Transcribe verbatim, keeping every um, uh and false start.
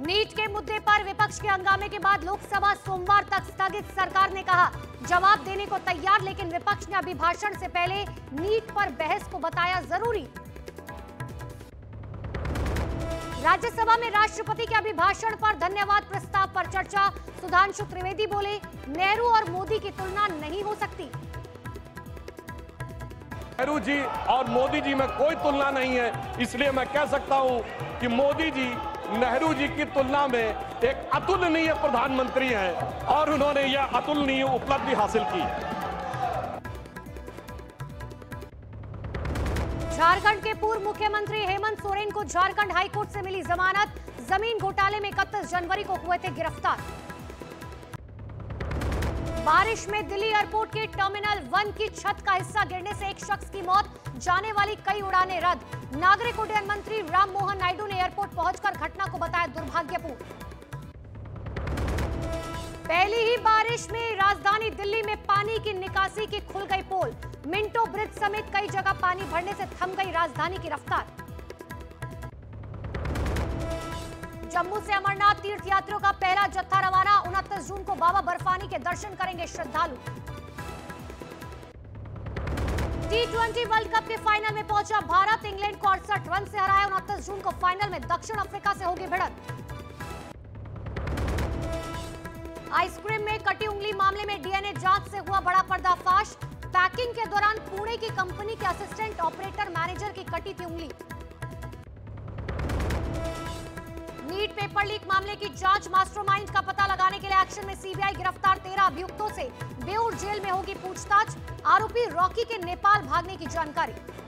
NEET के मुद्दे पर विपक्ष के हंगामे के बाद लोकसभा सोमवार तक स्थगित। सरकार ने कहा जवाब देने को तैयार, लेकिन विपक्ष ने अभिभाषण से पहले नीट पर बहस को बताया जरूरी। राज्यसभा में राष्ट्रपति के अभिभाषण पर धन्यवाद प्रस्ताव पर चर्चा। सुधांशु त्रिवेदी बोले, नेहरू और मोदी की तुलना नहीं हो सकती। नेहरू जी और मोदी जी में कोई तुलना नहीं है, इसलिए मैं कह सकता हूं कि मोदी जी नेहरू जी की तुलना में एक अतुलनीय प्रधानमंत्री हैं और उन्होंने यह अतुलनीय उपलब्धि हासिल की। झारखंड के पूर्व मुख्यमंत्री हेमंत सोरेन को झारखंड हाईकोर्ट से मिली जमानत। जमीन घोटाले में इकतीस जनवरी को हुए थे गिरफ्तार। बारिश में दिल्ली एयरपोर्ट के टर्मिनल वन की छत का हिस्सा गिरने से एक शख्स की मौत, जाने वाली कई उड़ानें रद्द। नागरिक उड्डयन मंत्री राम मोहन नायडू ने एयरपोर्ट पहुंचकर घटना को बताया दुर्भाग्यपूर्ण। पहली ही बारिश में राजधानी दिल्ली में पानी की निकासी की खुल गई पोल। मिंटो ब्रिज समेत कई जगह पानी भरने से थम गई राजधानी की रफ्तार। जम्मू से अमरनाथ तीर्थ यात्रियों का पहला जत्था रवाना। उनतीस जून को बाबा बर्फानी के दर्शन करेंगे श्रद्धालु। टी ट्वेंटी वर्ल्ड कप के फाइनल में पहुंचा भारत। इंग्लैंड को अड़सठ रन से हराया। उनतीस जून को फाइनल में दक्षिण अफ्रीका से होगी भिड़ंत। आइसक्रीम में कटी उंगली मामले में डीएनए जांच से हुआ बड़ा पर्दाफाश। पैकिंग के दौरान पुणे की कंपनी के असिस्टेंट ऑपरेटर मैनेजर की कटी थी उंगली। नीट पेपर लीक मामले की जांच, मास्टरमाइंड का पता लगाने के लिए एक्शन में सीबीआई। गिरफ्तार तेरह अभियुक्तों से बेऊर जेल में होगी पूछताछ। आरोपी रॉकी के नेपाल भागने की जानकारी।